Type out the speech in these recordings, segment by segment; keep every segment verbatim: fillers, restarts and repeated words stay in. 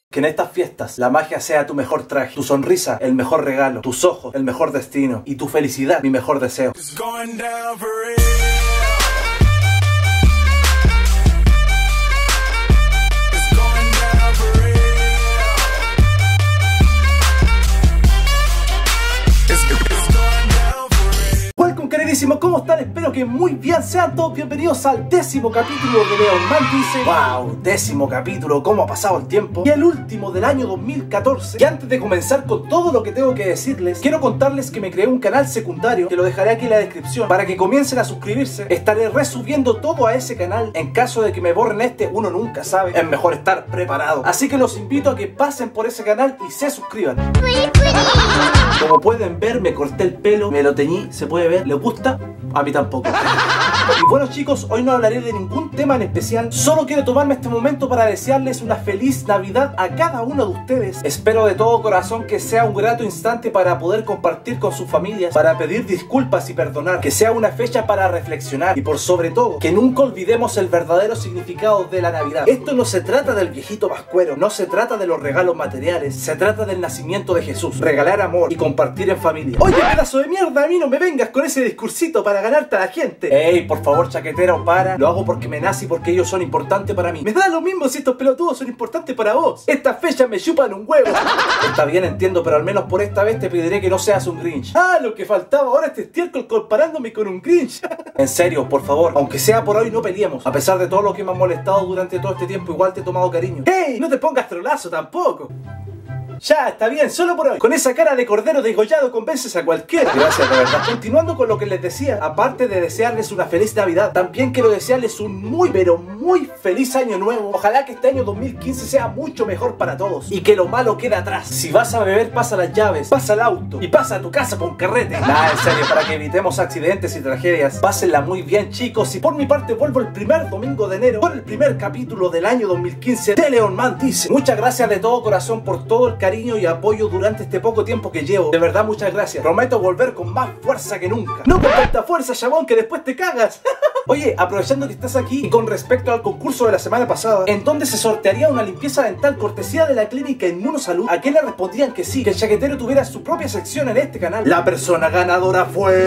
Que en estas fiestas la magia sea tu mejor traje, tu sonrisa el mejor regalo, tus ojos el mejor destino y tu felicidad mi mejor deseo. Queridísimo, ¿cómo están? Espero que muy bien. Sean todos bienvenidos al décimo capítulo de Leon Man Dice. Wow, décimo capítulo, cómo ha pasado el tiempo. Y el último del año dos mil catorce. Y antes de comenzar con todo lo que tengo que decirles, quiero contarles que me creé un canal secundario, que lo dejaré aquí en la descripción, para que comiencen a suscribirse. Estaré resubiendo todo a ese canal. En caso de que me borren este, uno nunca sabe, es mejor estar preparado. Así que los invito a que pasen por ese canal y se suscriban. Como pueden ver, me corté el pelo, me lo teñí, se puede ver. ¿Les gusta? A mí tampoco. Y bueno, chicos, hoy no hablaré de ningún tema en especial. Solo quiero tomarme este momento para desearles una feliz Navidad a cada uno de ustedes. Espero de todo corazón que sea un grato instante para poder compartir con sus familias, para pedir disculpas y perdonar, que sea una fecha para reflexionar y por sobre todo, que nunca olvidemos el verdadero significado de la Navidad. Esto no se trata del viejito pascuero, no se trata de los regalos materiales, se trata del nacimiento de Jesús, regalar amor y compartir en familia. Oye, pedazo de mierda, a mí no me vengas con ese discursito para ganarte a la gente. Ey, por favor, chaquetero, para. Lo hago porque me nace y porque ellos son importantes para mí. Me da lo mismo si estos pelotudos son importantes para vos. Estas fechas me chupan un huevo. Está bien, entiendo, pero al menos por esta vez te pediré que no seas un Grinch. Ah, lo que faltaba ahora este estiércol comparándome con un Grinch. En serio, por favor, aunque sea por hoy, no peleemos. A pesar de todo lo que me ha molestado durante todo este tiempo, igual te he tomado cariño. Ey, no te pongas trolazo tampoco. Ya, está bien, solo por hoy. Con esa cara de cordero degollado convences a cualquiera. Gracias, de verdad. Continuando con lo que les decía, aparte de desearles una feliz Navidad, también quiero desearles un muy, pero muy feliz año nuevo. Ojalá que este año dos mil quince sea mucho mejor para todos y que lo malo quede atrás. Si vas a beber, pasa las llaves, pasa el auto y pasa a tu casa con carrete. Nada, en serio, para que evitemos accidentes y tragedias. Pásenla muy bien, chicos. Y por mi parte vuelvo el primer domingo de enero con el primer capítulo del año dos mil quince de Leon Man Dice. Muchas gracias de todo corazón por todo el cariño y apoyo durante este poco tiempo que llevo. De verdad, muchas gracias. Prometo volver con más fuerza que nunca. No con tanta fuerza, chabón, que después te cagas. Oye, aprovechando que estás aquí y con respecto al concurso de la semana pasada, en donde se sortearía una limpieza dental cortesía de la clínica Inmunosalud, ¿a qué le respondían que sí? Que el chaquetero tuviera su propia sección en este canal. La persona ganadora fue...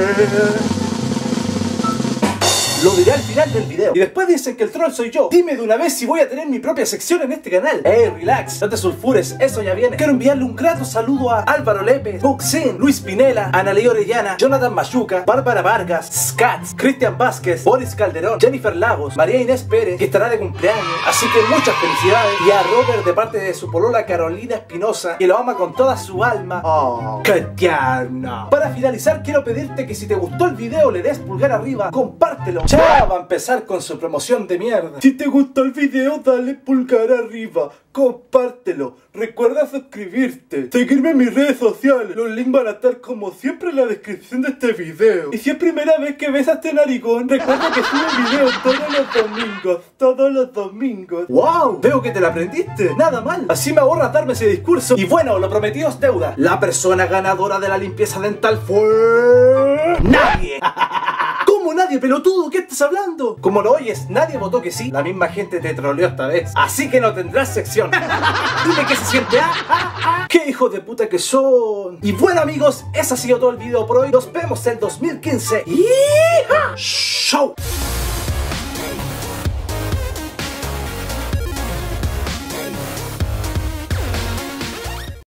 Lo diré al final del video. Y después dicen que el troll soy yo. Dime de una vez si voy a tener mi propia sección en este canal. Ey, relax, no te sulfures, eso ya viene. Quiero enviarle un grato saludo a Álvaro Lépez, Buxin, Luis Pinela, Analí Orellana, Jonathan Machuca, Bárbara Vargas, Scats, Cristian Vázquez, Boris Calderón, Jennifer Lagos, María Inés Pérez, que estará de cumpleaños. Así que muchas felicidades. Y a Robert de parte de su polola Carolina Espinosa, que lo ama con toda su alma. Oh, qué tierno. Para finalizar, quiero pedirte que si te gustó el video le des pulgar arriba, compártelo. Ya va a empezar con su promoción de mierda. Si te gustó el video, dale pulgar arriba, compártelo, recuerda suscribirte, seguirme en mis redes sociales. Los links van a estar como siempre en la descripción de este video. Y si es primera vez que ves a este narigón, recuerda que sube video todos los domingos, todos los domingos. ¡Wow! Veo que te la aprendiste. Nada mal. Así me ahorra darme ese discurso. Y bueno, lo prometido es deuda. La persona ganadora de la limpieza dental fue... ¡nadie! ¿Cómo nadie, pelotudo? ¿Qué estás hablando? Como lo oyes, nadie votó que sí. La misma gente te troleó esta vez. Así que no tendrás sección. Dime qué se siente. Ah, ah, ah. ¡Qué hijos de puta que son! Y bueno, amigos, ese ha sido todo el video por hoy. Nos vemos el dos mil quince. ¡Yeeha! ¡Show!